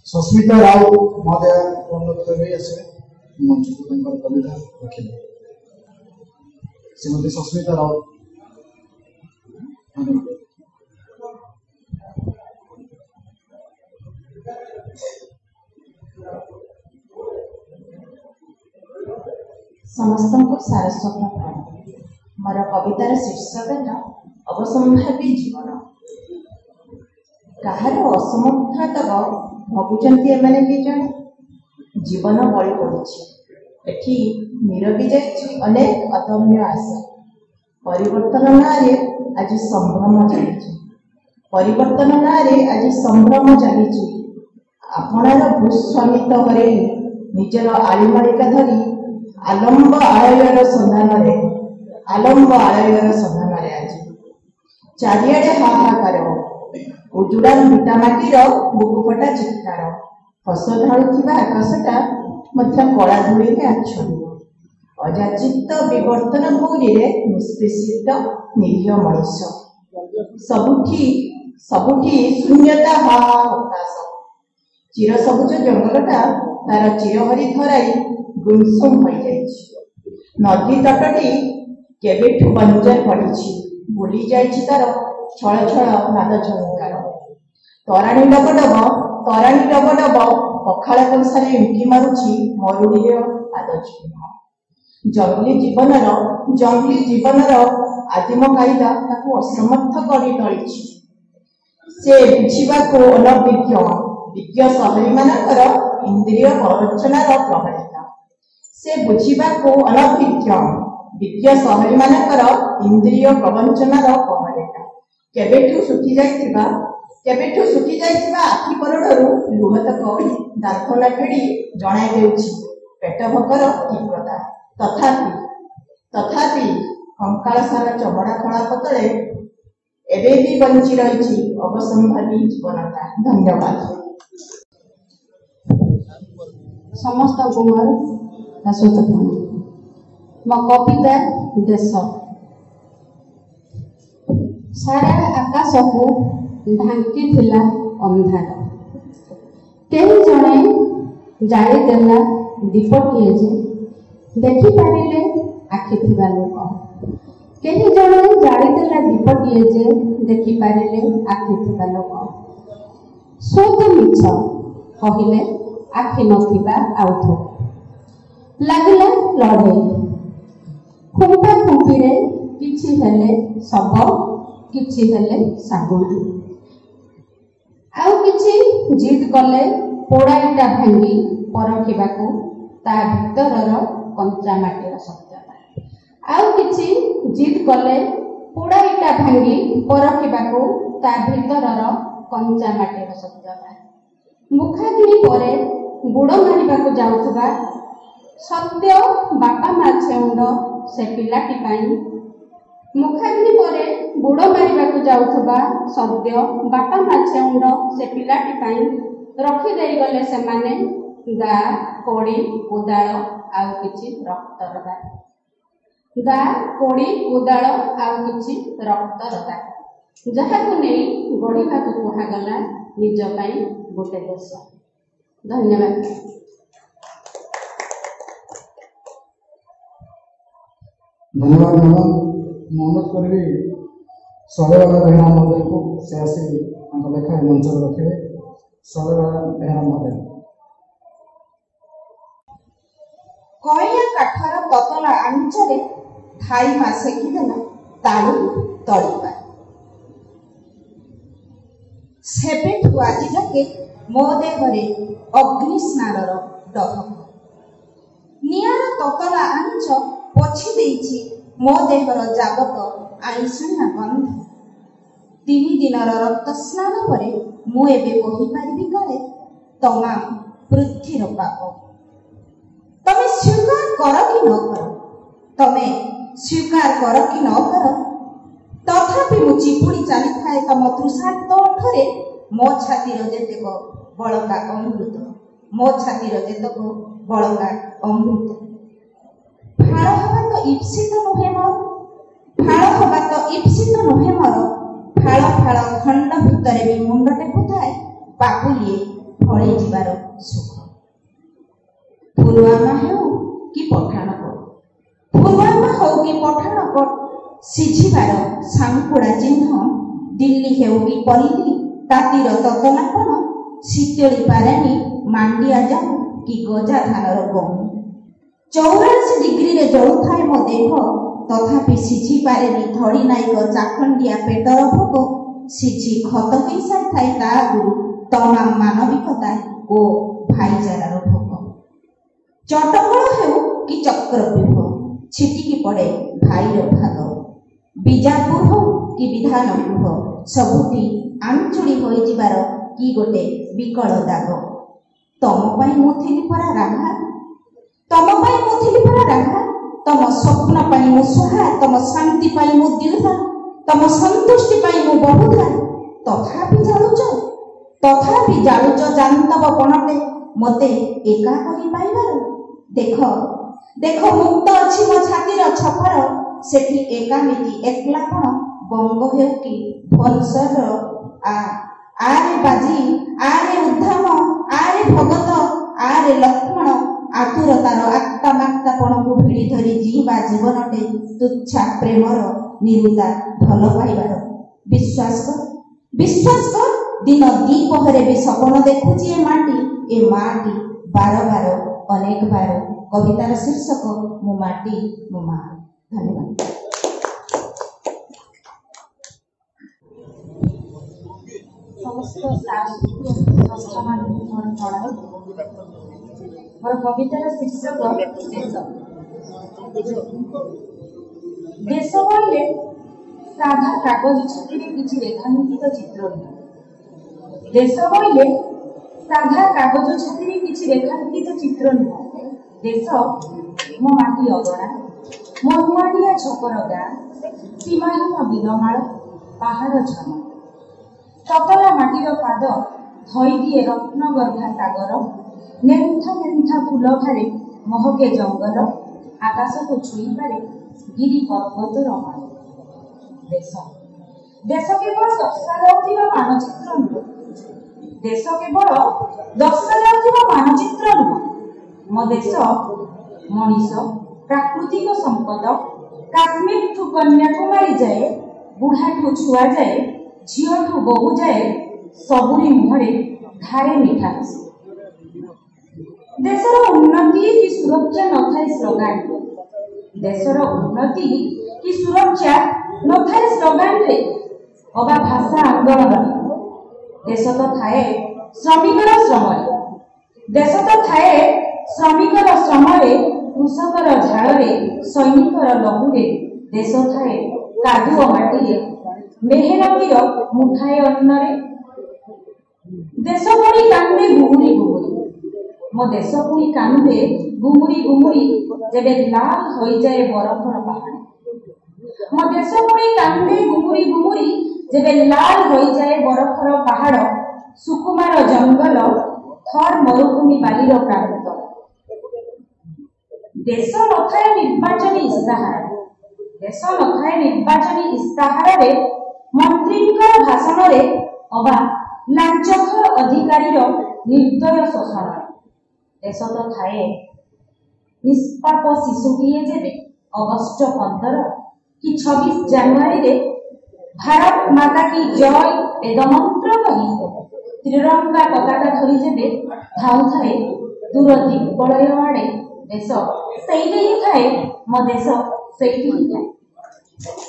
सस्मिता राव महोदय अनुरोध करेंगे आसवे मंच को कविता रखिए। श्रीमती सस्मिता राव समस्त को सारस्वत प्रणाम। मोर कवितार शीर्षक अवसंभावी जीवन। कहार असमर्थ तक भावुंट एमाने भी जड़े जीवन बड़ी पड़ी एठी नीरवी जाइए अनेक अदम्य आशा। परिवर्तन नारे आज संभ्रम चली परिवर्तन नारे आज संभ्रम चली आपणार भूस्वामित्व हरे निजर आलिमालिका धरी आलंब आलयर सन्धान आज चारिआडे हाहाकार उजुड़ा मिटामाटीर बुकुफटा चित्कार हस ढालुवा आकाशटा कला धूली आच्छन्न अजाचित विवर्तन भौरी निष्पेषित निरीह मनीष सबुठी शून्यता हाहा हताश चिर सबुज जंगलटा तार चिरहरी धराई गुमसुम हो नदी तटटी केबेठू बंजर पड़ी भूली जाइछि तार छल छल नाद झंकार तराणी डबडब पखाड़ कंसारे उंकी मारुछि मरुड़ी पाद चिन्ह जंगली जीवनर आदिम कायदा ताकू असमर्थ करी टळिछि से बुझिबाको अनभिज्ञ विज्ञ सहरी मानकर इंद्रिय प्रवचनार प्रभाविता से बुझिबाको अनभिज्ञ विज्ञ सहरी मानकर इंद्रिय प्रवचनार प्रभाविता केबेठू सुखी जाइथिबा आखि करोड़रू लुहतक दांत न फेड़ी जणाई देउछि पेट भकर तीव्रता तथापि कंकाल सारा चमड़ा खड़ा पतले एबे भी बंची रही अवसंभावी जीवनता। धन्यवाद। समस्त कुमार दासोत मो कविता देश सारा आकाश को ढांकी थिला अंधार कहीं जड़े जाली देला दीपटीए जे देखी पारिले आखि थिबा लोक कहीं जड़े जाली देला दीपटीए जे देखी पारिले आखि थिबा लोक सोत मिछ कहिले आखि नथिबा आउथो लागिला लड़े खुंपा खुंपीरे किछि हेले सब किछि हेले सागुना आउ किछि जिद कले पोड़ाईटा भांगी परखिबाकू ता भितरर कंचा माटीर सत्यता आउ किछि जिद कले पोड़ाईटा भांगी परखिबाकू ता भितरर कंचा माटीर सत्यता मुखाग्नि परे गुड़ मारिबाकू जाउथबा सत्य बापा मा छेउंड से पिलाटी पाई मुखाग्नि परे गुड़ मारिबाकू जाउथबा सद्य बापा मा छेउंड से पिलाटी पाई रखी देई गले से माने दा कोड़ी उदाल आउ किछि रक्तर दाग दा कोड़ी उदाल आउ किछि रक्तर दाग जहाकू नै गढ़िबाकू कुहागला निज पाई गोटे देश। धन्यवाद। धन्यवाद मैडम। अनुरोध करी शैलबाला बेहरा महोदय को से आसी लेखा मंच रखे। शैलबाला बेहरा महोदय। कइया काठर ततला आंचरे थाई मासे की देला ताळू तळिपा सेबेठू आज जाके मो देहरे अग्नि स्नानर डहक निआर ततला आंच पोछि देइछि मो देहर जागत आईसना गंध 3 दिनर रक्त स्नान परे मु एबे कहि पारिबि काले तमाम पृथ्वीर पाप तमे स्वीकार कर कि न कर तमे स्वीकार कर कि न कर तथापि मु चिपुड़ी चली थाए तम तृषार्त ओठरे मो छातीर जेतेक बळका अमृत मो छातीर जेतेक बळका अमृत फाड़ हवा तो ईप्सित नुहे मोर फाड़ हवा तो ईप्सित नुहे मोर फाड़ फाड़ खंड भितरे भी मुंड टेकुथाए पापुलिए ଫଳେଇ ଯିବାର ସୁଖ। ପୁଲୱାମା ହେଉ କି ପଠାଣକୋଟ, ପୁଲୱାମା ହେଉ କି ପଠାଣକୋଟ, ସିଝିବାର ସାଙ୍କୁଡ଼ା ଚିହ୍ନ। ଦିଲ୍ଲୀ ହେଉ କି ପଲ୍ଲୀ, ତାତିର ତତଲାପଣ। ଶୀତଳି ପାରେନି ମାଣ୍ଡିଆ ଯାଉ କି ଗଜା ଧାନର ଗଉଁ। 84 ଡିଗ୍ରୀରେ ଜଳୁଥାଏ ମୋ ଦେହ, ତଥାପି ସିଝି ପାରେନି ଧଡ଼ି ନାଇକ ଚାଖଣ୍ଡିଆ ପେଟର ଭୋଗ। ସିଝି ଖତ ହେଇସାରିଥାଏ ତା ଆଗରୁ ତମାମ ମାନବିକତା ଓ ଭାଇଚାରାର ଭୋଗ। ଚଟକଳ ହେଉ କି ଚକ୍ରବ୍ୟୂହ, ଛିଟିକି ପଡ଼େ ଭାଇର ଭାଗ। ବିଜାପୁର ହଉ କି ବିଧାନ ଗୃହ, ସବୁଠି ଆଞ୍ଚୁଡ଼ି ହୋଇଯିବାର କି ଗୋଟେ ବିକଳ ଦାଗ। ତମ ପାଇଁ ମୁଁ ଥିଲି ପରା ରାହା, ତମ ପାଇଁ ମୁଁ ଥିଲି ପରା ରାହା। ତମ ସ୍ୱପ୍ନ ପାଇଁ ମୁଁ ସୁହା, ତମ ଶାନ୍ତି ପାଇଁ ମୁଁ ଦ୍ୱିଧା, ତମ ସନ୍ତୁଷ୍ଟି ପାଇଁ ମୁଁ ବହୁଧା। ତଥାପି ଜାଳୁଛ ଜାନ୍ତବ ପଣଟେ ମୋତେ ଏକା କରି ପାଇବାରୁ। ଦେଖ ଦେଖ ମୁକ୍ତ ଅଛି ମୋ ଛାତିର ଛପର, ସେଠି ଏକାମିତି ଏକଲାପଣ। ବଙ୍ଗ ହେଉ କି ଭୋନସର, ଆରେ ବାଜି, ଆରେ ଉଦ୍ଦାମ, ଆରେ ଭଗତ, ଆରେ ଲକ୍ଷ୍ମଣ। ଆତୁରତାର ଆକ୍ତାମାକ୍ତାପଣକୁ ଭିଡ଼ି ଧରି ଯିବା ଜୀବନଟେ ତୁଚ୍ଛା ପ୍ରେମର ନିରୁତା ଭଲ ପାଇବାର। ବିଶ୍ୱାସ କର ଦିନ ଦ୍ୱିପହରେ ବି ସପନ ଦେଖୁଛି ଏ ମାଟି ବାର ବାର ଅନେକ ବାର। କବିତାର ଶୀର୍ଷକ ମୁଁ ମାଟି ମୋ ମା। ଧନ୍ୟବାଦ। ସମସ୍ତ ମାନଙ୍କୁ ମୋର ପ୍ରଣାମ। ମୋର କବିତାର ଶୀର୍ଷକ ଦେଶ। ଦେଶ କହିଲେ ସାଧା କାଗଜ ଛାତିରେ କିଛି ରେଖାଙ୍କିତ ଚିତ୍ର ନୁହେଁ। ଦେଶ କହିଲେ ସାଧା କାଗଜ ଛାତିରେ କିଛି ରେଖାଙ୍କିତ ଚିତ୍ର ନୁହେଁ। ଦେଶ ମୋ ମାଟି ଅଗଣା, ମୋ ନୂଆଡ଼ିଆ ଛପର ଗାଁ, ସୀମାହୀନ ବିଲମାଳ, ପାହାଡ଼ ଝରଣା। ତତଲା ମାଟିର ପାଦ ଧୋଇଦିଏ ରତ୍ନଗର୍ଭା ସାଗର। ନେନ୍ଥା ନେନ୍ଥା ଫୁଲ ଭାରେ ମହକେ ଜଙ୍ଗଲ, ଆକାଶକୁ ଛୁଇଁପାରେ ଗିରି ପର୍ବତର ମାଳ। ଦେଶ କେବଳ ଦର୍ଶାଯାଉଥିବା ମାନଚିତ୍ର ନୁହେଁ। ଦେଶ କେବଳ ଦର୍ଶାଯାଉଥିବା ମାନଚିତ୍ର ନୁହେଁ। ମୋ ଦେଶ ମଣିଷ, ପ୍ରାକୃତିକ ସମ୍ପଦ। କାଶ୍ମୀରଠୁ କନ୍ୟାକୁମାରୀ ଯାଏ, ବୁଢ଼ାଠୁ ଛୁଆ ଯାଏ, ଝିଅଠୁ ବୋହୂ ଯାଏ, ସବୁରି ମୁହଁରେ ଧାରେ ମିଠା ହସ। ଦେଶର ଉନ୍ନତି କି ସୁରକ୍ଷା ନଥାଏ ସ୍ଲୋଗାନରେ। ଦେଶର ଉନ୍ନତି କି ସୁରକ୍ଷା ନଥାଏ ସ୍ଲୋଗାନରେ ଅବା ଭାଷା ଆନ୍ଦୋଳନରେ। ଦେଶ ତ ଥାଏ ଶ୍ରମିକର ଶ୍ରମରେ। ଦେଶ ତ ଥାଏ ଶ୍ରମିକର ଶ୍ରମରେ, କୃଷକର ଝାଳରେ, ସୈନିକର ଲହୁରେ। ଦେଶ ଥାଏ କାଦୁଅ ମାଟିରେ, ମେହେନତିର ମୁଠାଏ ଅନ୍ନରେ। ଦେଶ ପୁଣି କାନ୍ଦେ ଗୁମୁରି ଗୁମୁରି। ମୋ ଦେଶ ପୁଣି କାନ୍ଦେ ଗୁମୁରି ଗୁମୁରି, ଯେବେ ଲାଲ ହୋଇଯାଏ ବରଫର ପାହାଡ଼। ମୋ ଦେଶ ପୁଣି କାନ୍ଦେ ଗୁମୁରି ଗୁମୁରି, ଯେବେ ଲାଲ ହୋଇଯାଏ ବରଫର ପାହାଡ଼। ସୁକୁମାର ଜଙ୍ଗଲ, ଥର ମରୁଭୂମି ବାଲିର ପ୍ରାନ୍ତ। ଦେଶ ନଥାଏ ନିର୍ବାଚନୀ ଇସ୍ତାହାରରେ। ଦେଶ ନଥାଏ ନିର୍ବାଚନୀ ଇସ୍ତାହାରରେ, ମନ୍ତ୍ରୀଙ୍କର ଭାଷଣରେ ଅବା ଲାଞ୍ଚଖୋର ଅଧିକାରୀର ନିର୍ଦ୍ଦୟ ଶୋଷଣରେ। ଦେଶ ତ ଥାଏ ନିଷ୍ପାପ ଶିଶୁଟିଏ ଯେବେ ଅଗଷ୍ଟ 15 କି 26 ଜାନୁଆରୀରେ ଭାରତ ମାତା କି ଜୟ ବେଦମନ୍ତ୍ର କହି ତ୍ରିରଙ୍ଗା ପତାକା ଧରି ଯେବେ ଧାଉଁଥାଏ ଦୂର ଦିଗ୍ବଳୟ ଆଡ଼େ। ଦେଶ ସେଇଠି ହିଁ ଥାଏ, ମୋ ଦେଶ ସେଇଠି ହିଁ ଥାଏ।